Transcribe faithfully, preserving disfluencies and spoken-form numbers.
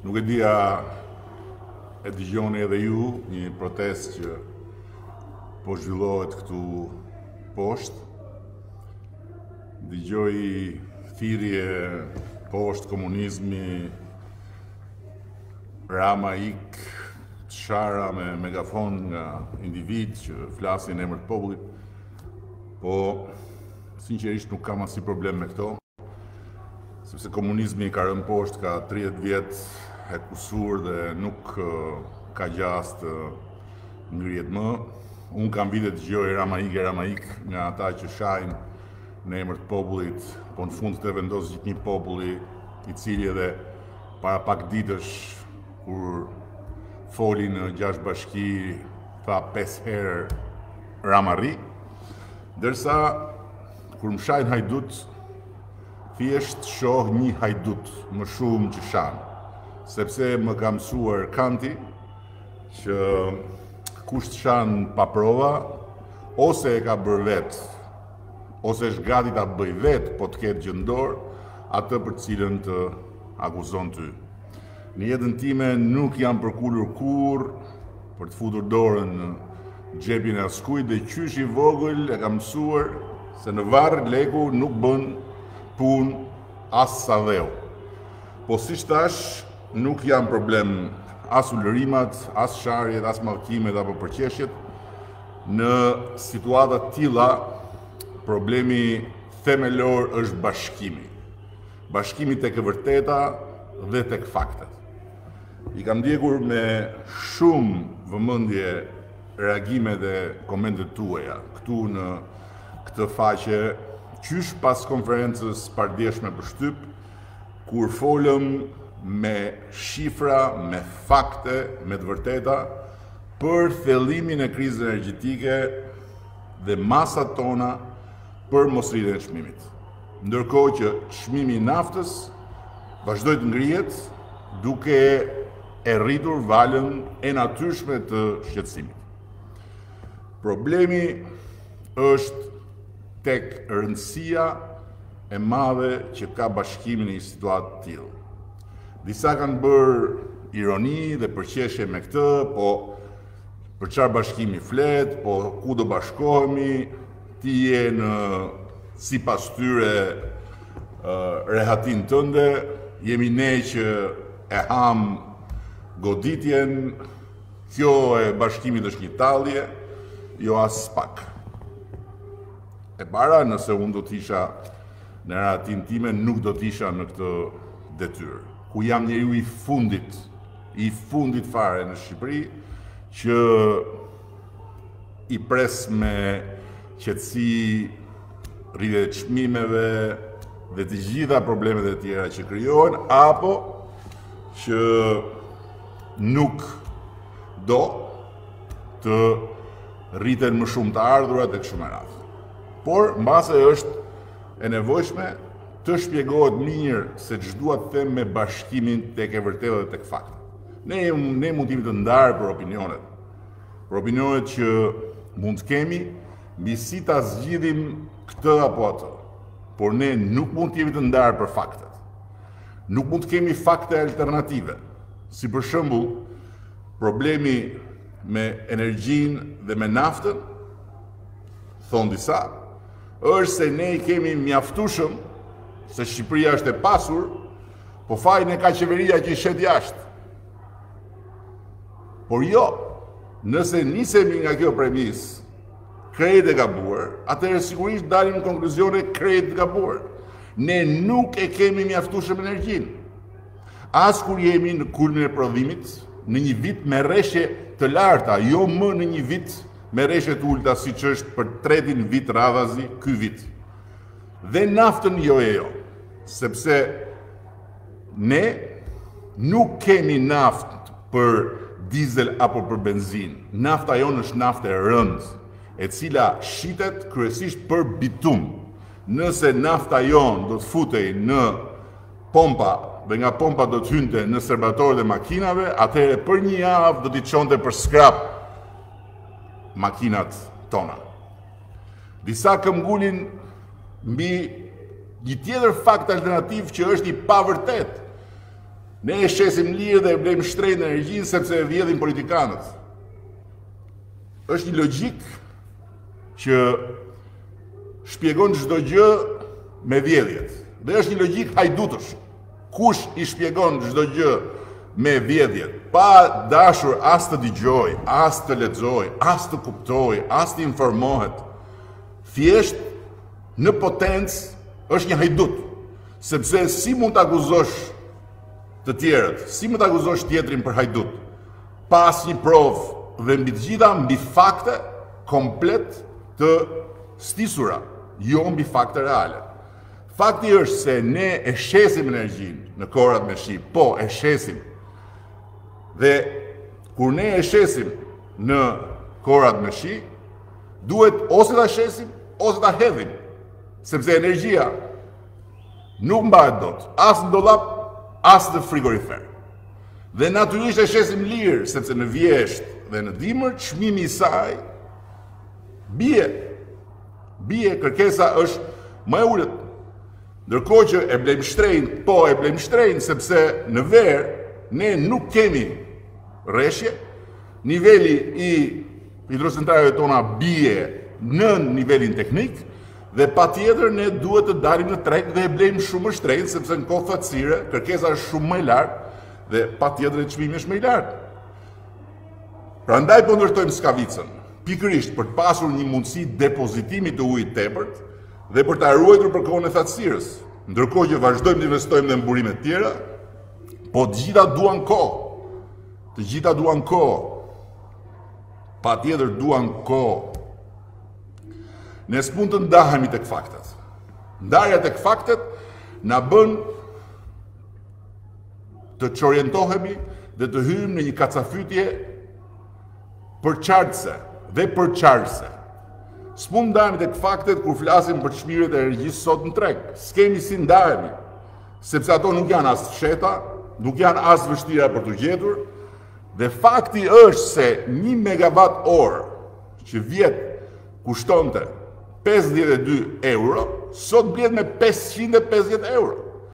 Nuk e dia e dëgjoni edhe ju një protestë që po zhvillohet këtu poshtë. Dëgjoj thirrje poshtë komunizmi, Rama ik, çara me megafon nga individ që flasin në emër të popullit. Po sinqerisht nuk kam asnjë problem me këto, sepse komunizmi ka rënë poshtë ka tridhjetë vjet e kusur dhe nuk ka gjas të ngrihet më. Unë kam vite të dëgjoj Rama ik e Rama ik nga ata që shajnë në emër të popullit, po në fund të vendos gjithë një populli i cili edhe para pak ditësh kur foli në gjashtë bashki tha pesë herë Ramari, ndërsa kur më shajnë hajdut, thjesht shoh një hajdut më shumë që shanë, sepse më ka mësuar Kanti që kush të shanë pa prova, ose e ka bërë vetë, ose është gati ta bëj vetë, po të ketë gjëndor, atë për cilën të akuzon ty. Në jetën time nuk jam përkullur kur për të futur dorën në xhepin e askujt dhe qysh i vogël e ka mësuar se në varr leku nuk bën punë as sa dheu. Po si thash, nuk jam problem as ulërimat, as sharjet, as mallkimet apo përqeshjet. Në situata të tilla, problemi themelor është bashkimi. Bashkimi tek e vërteta dhe tek faktet. I kam ndjekur me shumë vëmendje reagimet e komentet tuaja këtu në këtë faqe, qysh pas konferencës pardjeshme për shtyp, kur folëm me shifra, me fakte, me të vërteta për thellimin e krizës energjetike dhe masat tona për mosrritjen e çmimit. Ndërkohë që çmimi i naftës vazhdoi të ngrihet duke e rritur valën e natyrshme të shqetësimit. Problemi është tek rëndësia e madhe që ka bashkimi në një situatë të tillë. Disa kanë bërë ironi dhe përqeshje me këtë, po për çfarë bashkimi flet, po ku do bashkohemi, ti je në sipas tyre uh, rehatin tënde, jemi ne që e ham goditjen, kjo e bashkimit është një tallje, jo as pak. E para, nëse unë do t'isha në rehatin time, nuk do t'isha në këtë detyrë, ku jam njeriu i fundit, i fundit fare në Shqipëri, që i pres me qetësi rritje e çmimeve dhe të gjitha problemet e tjera që krijohen, apo që nuk do të rriten më shumë të ardhurat e kështu me radhë. Por mbase është e nevojshme të shpjegohet mirë se ç'dua të them me bashkimin tek e vërteta dhe tek fakti. Ne, ne mund t'jemi të ndarë për opinionet, për opinionet që mund të kemi mbi si ta zgjidhim këtë apo atë, por ne nuk mund t'jemi të ndarë për faktet. Nuk mund të kemi fakte alternative, si për shembull problemi me energjinë dhe me naftën, thonë disa, është se ne i kemi mjaftueshëm, se Shqipëria është e pasur, po fajin e ka qeveria që i shet jashtë. Por jo, nëse nisemi nga kjo premisë, krejt e gabuar, atëherë sigurisht dalim në konkluzione krejt e gabuar. Ne nuk e kemi mjaftueshëm energjinë. As kur jemi në kulmin e prodhimit, në një vit me rreshtje të larta, jo më në një vit me rreshtje të ulta siç është për tretin vit radhazi ky vit. Dhe naftën jo e jo, sepse ne nuk kemi naftë për dizel apo për benzinë. Nafta jonë është naftë e rëndë, e cila shitet kryesisht për bitum. Nëse nafta jonë do të futej në pompa dhe nga pompa do të hynte në serbatorët e makinave, atëherë për një javë do t'i çonte për skrap makinat tona. Disa këmbgulin mbi një tjetër fakt alternativ që është i pavërtet. Ne e shesim lirë dhe e blejmë shtrenjtë energjinë sepse e vjedhin politikanët. Është një logjik që shpjegon çdo gjë me vjedhjet. Dhe është një logjik hajdutësh. Kush i shpjegon çdo gjë me vjedhjet, pa dashur as të dëgjoj, as të lexoj, as të kuptoj, as të informohet, thjesht në potencë është një hajdut, sepse si mund të akuzosh të tjerët, si mund të akuzosh tjetrin për hajdut, pas një provë dhe mbi të gjitha mbi fakte komplet të stisura, jo mbi fakte reale. Fakti është se ne e shesim energjinë në korat me shi, po e shesim. Dhe kur ne e shesim në korat me shi, duhet ose ta shesim ose ta hedhim, sepse energjia nuk mbahet dot, as në dollap, as në frigorifer. Dhe natyrisht e shesim lirë, sepse në vjesht dhe në dimër, çmimi i saj bie. Bie, kërkesa është më e ulët. Ndërkohë që e blejmë shtrenjtë, po e blejmë shtrenjtë sepse në verë ne nuk kemi rreshje, niveli i hidrocentraleve tona bie në nivelin teknik, dhe patjetër ne duhet të dalim në treg dhe e blejmë shumë më shtrenjtë sepse në kohë fatësire kërkesa është shumë më e lartë dhe patjetër çmimi është më i lartë. Prandaj po ndërtojmë skavicën, pikërisht për të pasur një mundësi depozitimi të ujit tepërt dhe për ta ruajtur për kohën e thatësirës. Ndërkohë që vazhdojmë të investojmë në mburime të tjera, po të gjitha duan kohë. Të gjitha duan kohë. Patjetër duan kohë. Ne s'mund të ndahemi tek faktet. Ndarja tek faktet na bën të çorientohemi dhe të hyjmë në një kacafytje përçartëse dhe përçartëse. S'mund ndahemi tek faktet kur flasim për çmimet e energjisë sot në treg. S'kemi si ndahemi, sepse ato nuk janë as fsheta, nuk janë as vështira për të gjetur, dhe fakti është se një megawatt orë që vjet kushtonte pesëdhjetë e dy euro, sot blet me pesëqind e pesëdhjetë euro.